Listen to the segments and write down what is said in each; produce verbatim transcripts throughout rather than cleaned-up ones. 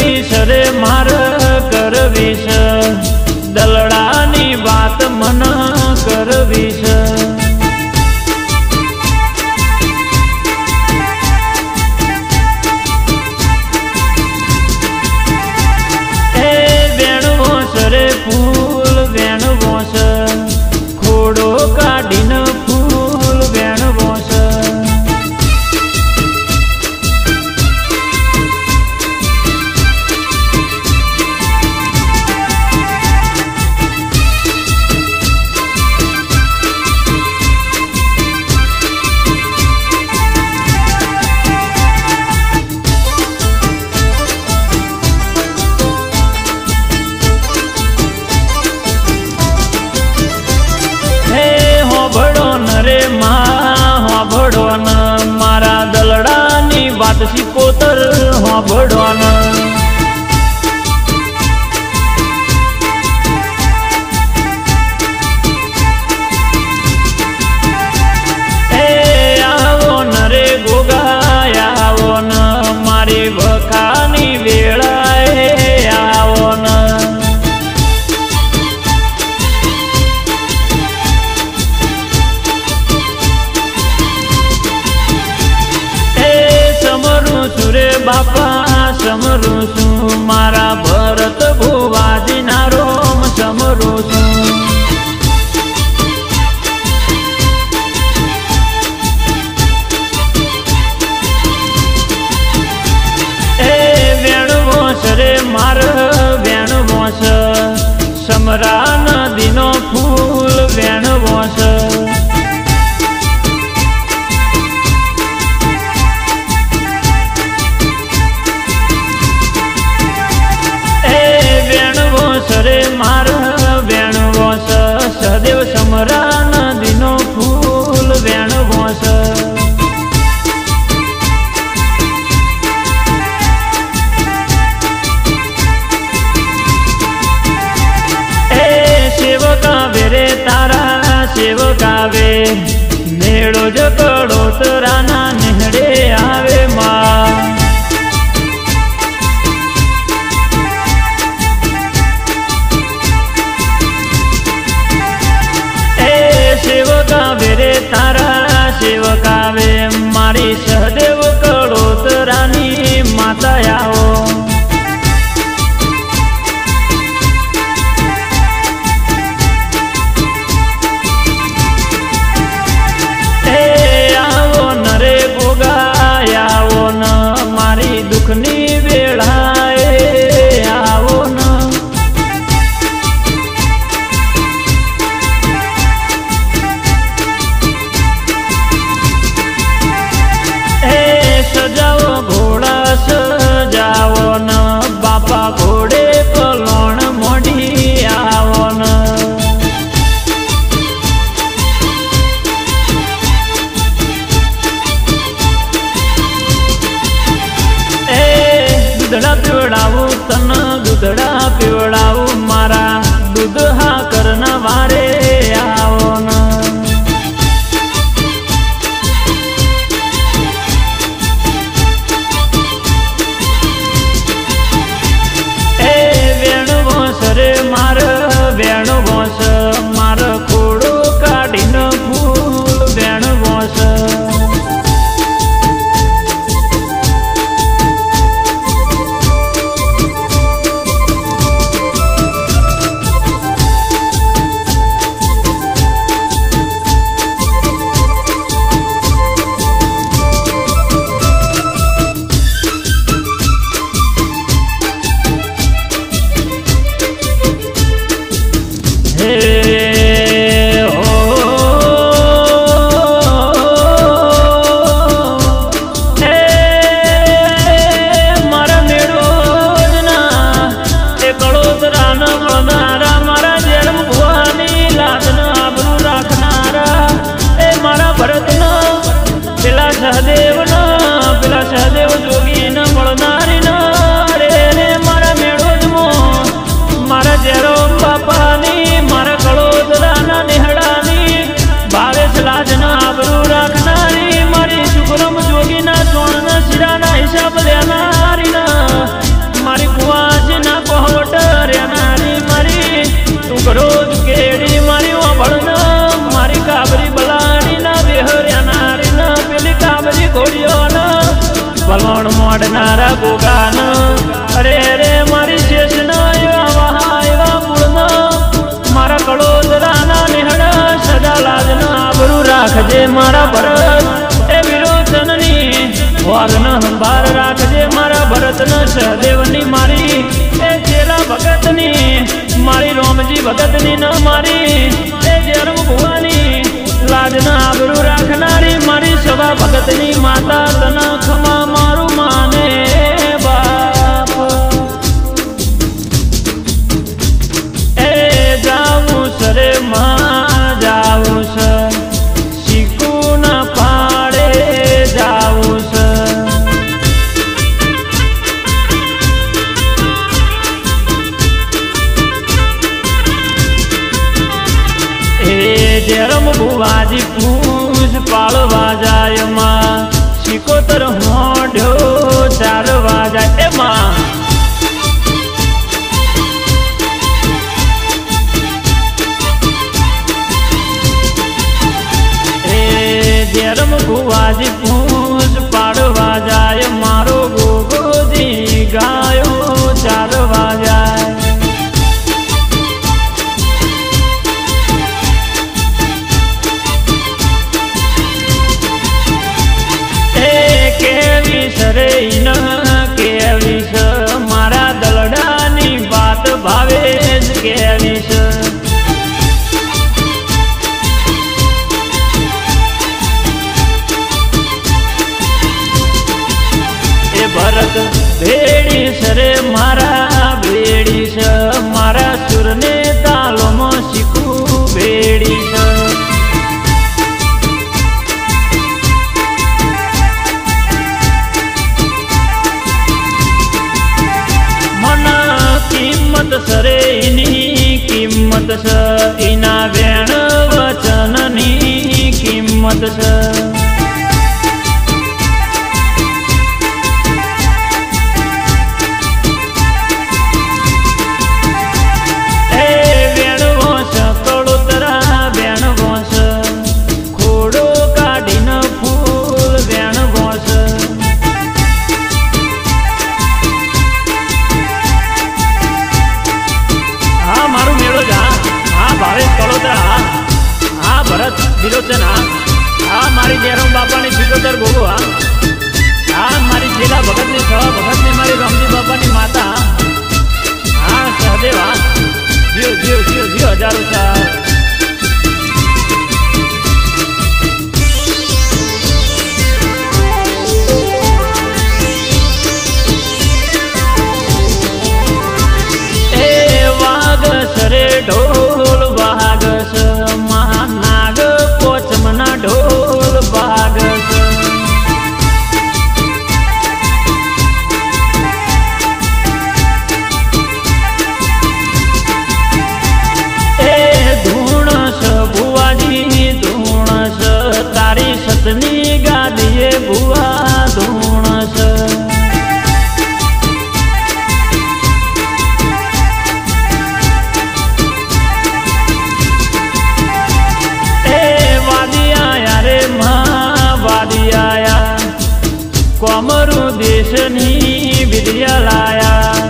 करवीश रे मार करवीश दलडानी बात मन करवीश। ए वेणवोस रे फूल वेणवोस खोड़ो काढीन फूल वेणवोस। मारा दलडानी बात सिकोतर होबड़ोन। ए आवो न रे गोगा आवो न मारी भखानी वेळाए आवो न। सुरे बापा समरू सु मारा भरत भुवाजी ना रोम समरू सु। ए वेणवोस रे मार वेणवोस समरा नदीनो फूल वेणवोस। रे मार वेणवोस सदैव समरा नदीनो फूल वेणवोस। ए सेवका वेरे तारा सेवका वे मेड़ो जकड़ो तराना नेहड़े आवे माँ। सेवका वेरे तारा सेवका वे मारी सहदेव कड़ोतरानी माता आओ। ए आओ न रे गोगा आओ न मारी दुखनी वेळाए आओ न। सजाओ घोड़ा सजाओ न बापा घोड़े पलोण मोड़ी आओ न। ए दूधड़ा पिवड़ाऊ तन दूधड़ा पिवड़ाऊ मारा दूध हा करना वारे आओ न। रे मार वेणवोस मार खोड़ो काढीन फूल वेणवोस। सहदेव न पेला सहदेव जोगी न मळनारी न रे रे मारा मेळोज मो मारा जेरो बापानी मारा कळोदराना नेहडानी भावेश लाजना आबरू राखनारी मारी सुखरम जोगी ना सोणना शिराना हिसाब लेनारी न मारी ભલણ મોડનારા ગોગાન અરે રે મારી શેષન એવા વહા એવા મૂળના મારા કળોદરાના નિહળ સદા લાજના આબરૂ રાખજે મારા ભરત એ વિરોચનની વારન સંભાર રાખજે મારા ભરતન સહદેવની મારી એ ચેલા ભગતની મારી રોમજી ભગતની ન મારી એ જરમ ભુવાની લાજના આબરૂ રાખનારી મારી સભા ભગતની માતા તન ખમા મારું માને બાપ એ જાવું સરે માં જાવું સર શીખું ના પાડે જાવું સર જેરમ ભુવાજી પૂજ પાળવા જાય માં શિકોતર હોઢ્યો ચારવા જાય એમાં એ જેરમ ભુવાજી પૂજ પાળવા જાય મારો ગોગોજી ગાયો ચારવા જાય રે ન કેવીશ મારા દલડાની વાત ભાવે જ કેવીશ એ ભરત ભેડીશ રે મારા ભેડીશ મારા સુરને તાલોમાં શીખું ભેડીશ સરે એની કિંમત છે એના વેણ વચનની કિંમત છે એ વેણવો છે કળોતરા વેણવો છે ખોડો કાઢીને ફૂલ વેણવો છે વિરોચન હા મારી જયરામ બાપાની સિકોતર ગોગો હા મારી જિલ્લા ભગતની સહ ભગતની મારી રામજી બાપાની માતા હા સહદેવ હા જીવ જીવ જીવ જીવ હજારો ચાર એ વાગ સરે ઢોલ વાગ સ ઢોલ ભાગ એ ધૂણસ ભુવાજી ધૂણસ તારી સતની ગાદીએ ભુવા ધૂણસ કોમરુ દેશની વિદ્યા લાયા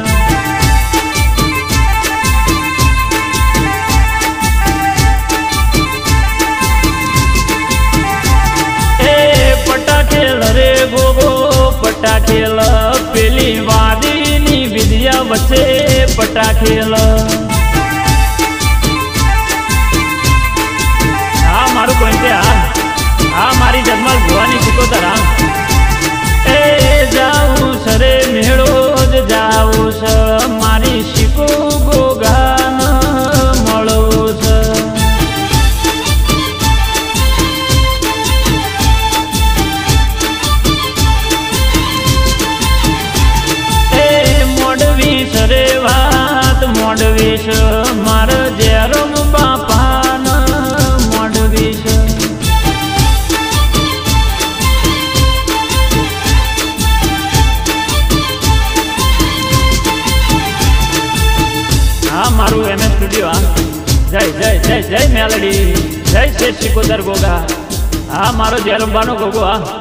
એ પટાખેલ રે ગોગો પટાખેલ પેલી વાદીની વિદ્યા વચ્ચે પટાખેલ હા મારું કોઈ હા હા મારી જન્મલ ભુવાની સિકોતર હા એ જાવું સરે મેળો જ જાવું છે મારી શીખો ગોગાન મળવું છે એ મોડવી સરે વાત મોડવી છે મારા જેરમ બાપાન મોડવી છે મારું એમ એસ સ્ટુડિયો જય જય જય જય મેલડી જય શ્રી સિકોતર ગોગા હા મારો જયરંબાનો ગોગો હા